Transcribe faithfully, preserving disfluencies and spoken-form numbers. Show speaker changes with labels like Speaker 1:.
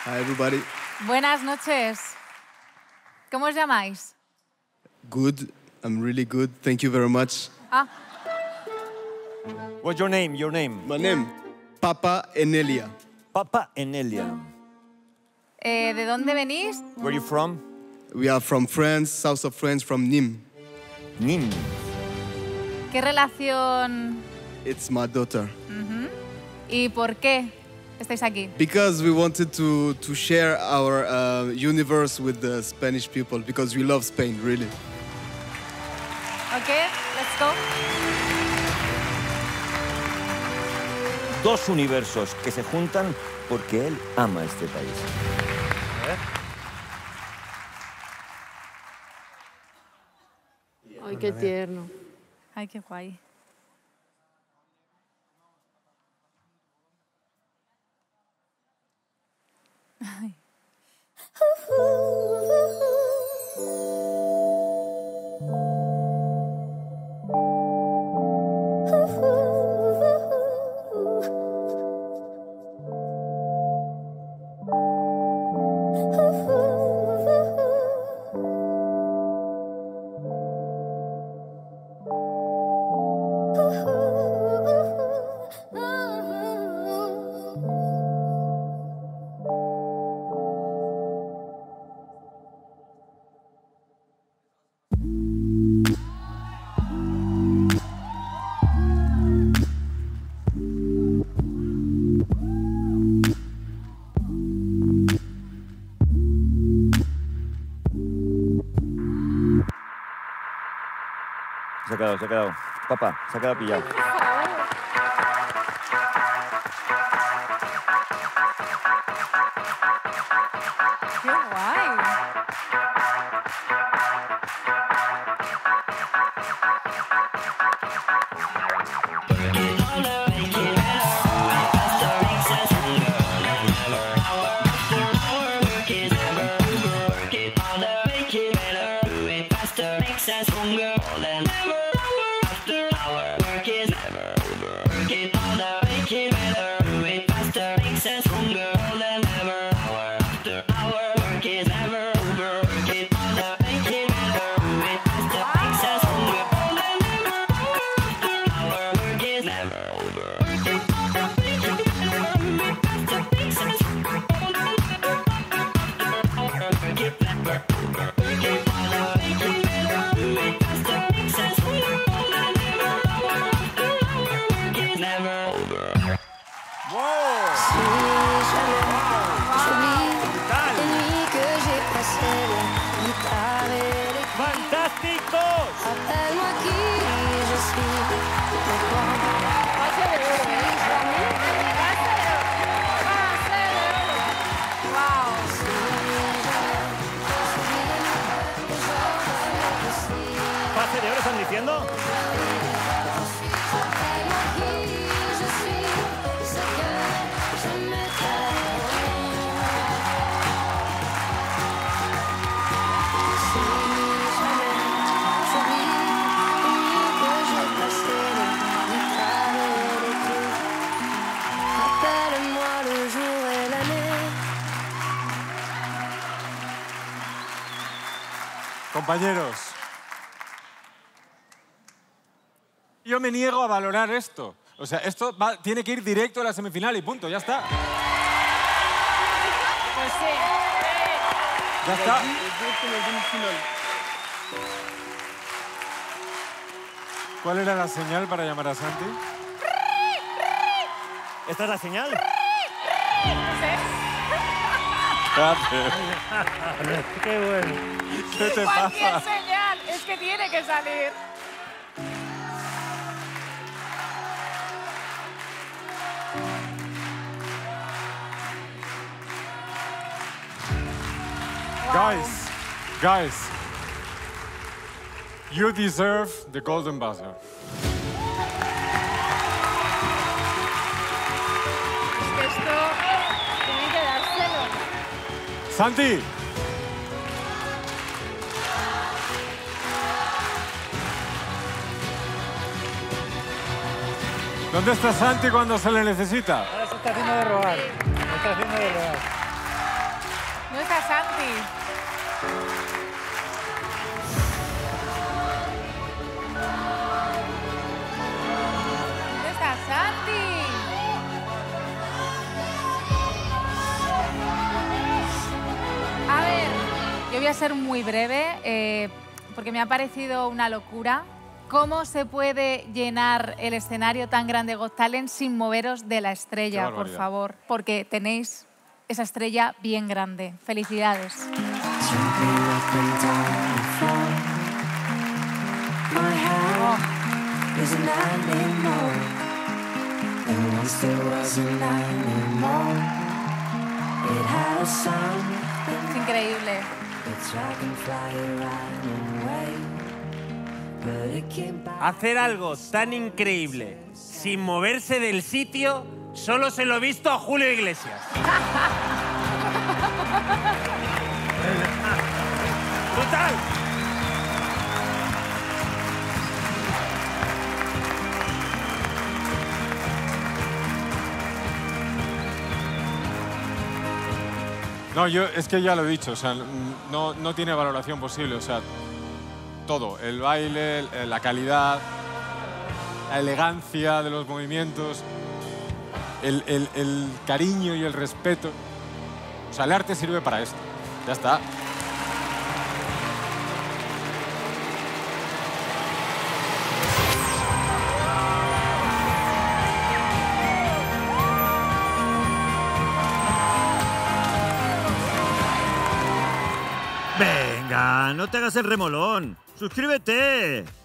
Speaker 1: Hi, everybody.
Speaker 2: Buenas noches. ¿Cómo os llamáis?
Speaker 1: Good. I'm really good. Thank you very much.
Speaker 2: Ah,
Speaker 3: What's your name? Your name?
Speaker 1: My name, Papa Enelia.
Speaker 3: Papa Enelia.
Speaker 2: eh, ¿de dónde venís?
Speaker 3: Where are you from?
Speaker 1: We are from France, south of France, from Nîmes.
Speaker 3: Nîmes.
Speaker 2: ¿Qué relación
Speaker 1: It's my daughter.
Speaker 2: y por qué estáis aquí?
Speaker 1: Because we wanted to, to share our uh, universe with the Spanish people, because we love Spain, really.
Speaker 2: Ok, let's go.
Speaker 3: Dos universos que se juntan porque él ama este país.
Speaker 4: Ay, qué tierno.
Speaker 2: Ay, qué guay. Ay.
Speaker 3: Se ha quedado, se ha quedado. Papá, se ha quedado pillado.
Speaker 2: ¡Qué guay!
Speaker 3: ¡Fantásticos! ¿Pase de oro están diciendo?
Speaker 5: Compañeros, yo me niego a valorar esto. O sea, esto va- tiene que ir directo a la semifinal y punto, ya está.
Speaker 2: Pues sí.
Speaker 5: Ya está. ¿Cuál era la señal para llamar a Santi?
Speaker 3: ¿Esta es la señal?
Speaker 5: Gracias.
Speaker 3: ¡Qué bueno!
Speaker 5: ¿Qué te
Speaker 2: Cualquier
Speaker 5: pasa?
Speaker 2: señal es que tiene que salir.
Speaker 5: Guys, guys, you deserve the golden buzzer.
Speaker 2: Es que esto tiene que dárselo.
Speaker 5: Santi. ¿Dónde está Santi cuando se le necesita?
Speaker 6: Ahora se está haciendo de rogar. Se está haciendo de rogar.
Speaker 2: ¿Dónde está Santi? ¿Dónde está Santi? A ver, yo voy a ser muy breve eh, porque me ha parecido una locura. ¿Cómo se puede llenar el escenario tan grande de Got Talent sin moveros de la estrella, por favor? Porque tenéis esa estrella bien grande. Felicidades. Oh. Es increíble.
Speaker 4: Hacer algo tan increíble sin moverse del sitio solo se lo he visto a Julio Iglesias. ¡Brutal!
Speaker 5: No, yo es que ya lo he dicho, o sea, no, no tiene valoración posible, o sea, todo, el baile, la calidad, la elegancia de los movimientos, el, el, el cariño y el respeto. O sea, el arte sirve para esto. Ya está.
Speaker 6: Venga, no te hagas el remolón. ¡Suscríbete!